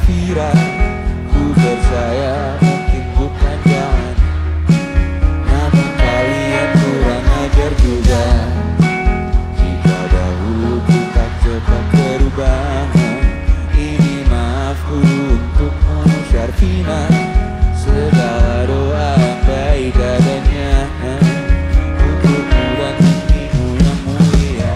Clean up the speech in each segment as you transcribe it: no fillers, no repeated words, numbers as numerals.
Elvira. Ku percaya mungkin bukan jalan, namun kalian kurang ajar juga. Jika dahulu ku tak cepat berubah, ini maafku untukmu Syarfina. Segala doa yang baik adanya untukmu dan mimpimu yang mulia.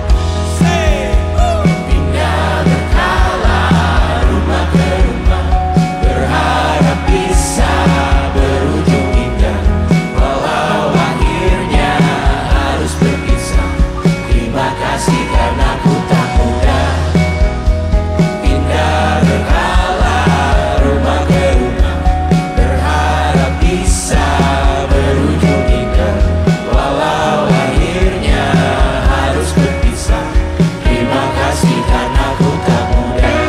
Pindah berkala rumah ke rumah, berharap bisa berujung indah. Walau akhirnya harus berpisah, terima kasih karena ku tak mudah. Pindah berkala rumah ke rumah, berharap bisa berujung indah. Walau akhirnya harus berpisah, terima kasih karena ku tak mudah.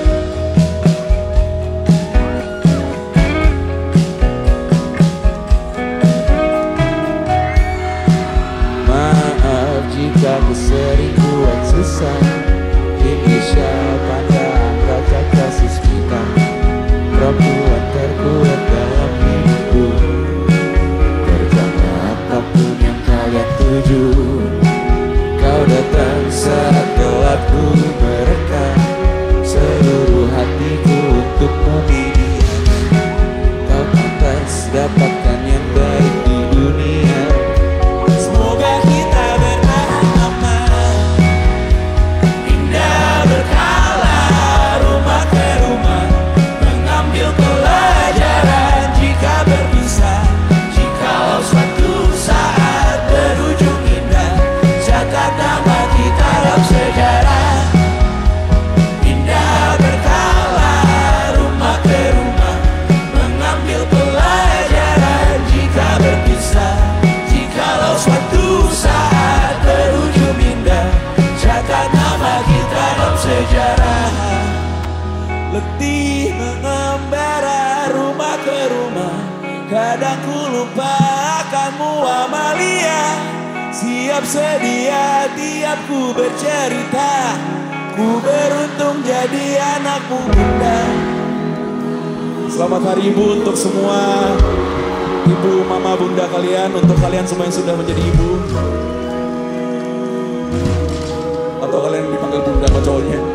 Maaf jika ku sering buat susah. Indonesia pandang kaca kasus kita, perempuan terkuat dalam hidupku. Kerjakan apapun yang kalian tuju, kau datang saat gelapku merekam. Seluruh hatiku untukmu Bibiana. Kau pantas dapatkan yang baik di dunia. Semoga kita berakhir aman. Pindah berkala rumah ke rumah, mengambil pelajaran jika berpisah. Jikalau suatu saat berujung indah, catat nama kita dalam sejarah. Pindah berkala rumah ke rumah, mengambil pelajaran jika berpisah. Jikalau suatu saat berujung indah, catat nama kita dalam sejarah. Letih mengembara rumah ke rumah, kadang ku lupa akanmu Amalia. Siap sedia tiap ku bercerita, ku beruntung jadi anakmu bunda. Selamat Hari Ibu untuk semua ibu, mama, bunda kalian. Untuk kalian semua yang sudah menjadi ibu, atau kalian dipanggil bunda sama cowoknya.